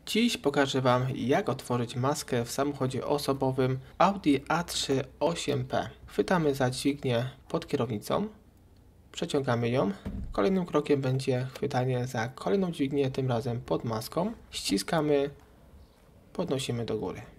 Dziś pokażę Wam, jak otworzyć maskę w samochodzie osobowym Audi A3 8P. Chwytamy za dźwignię pod kierownicą, przeciągamy ją. Kolejnym krokiem będzie chwytanie za kolejną dźwignię, tym razem pod maską. Ściskamy, podnosimy do góry.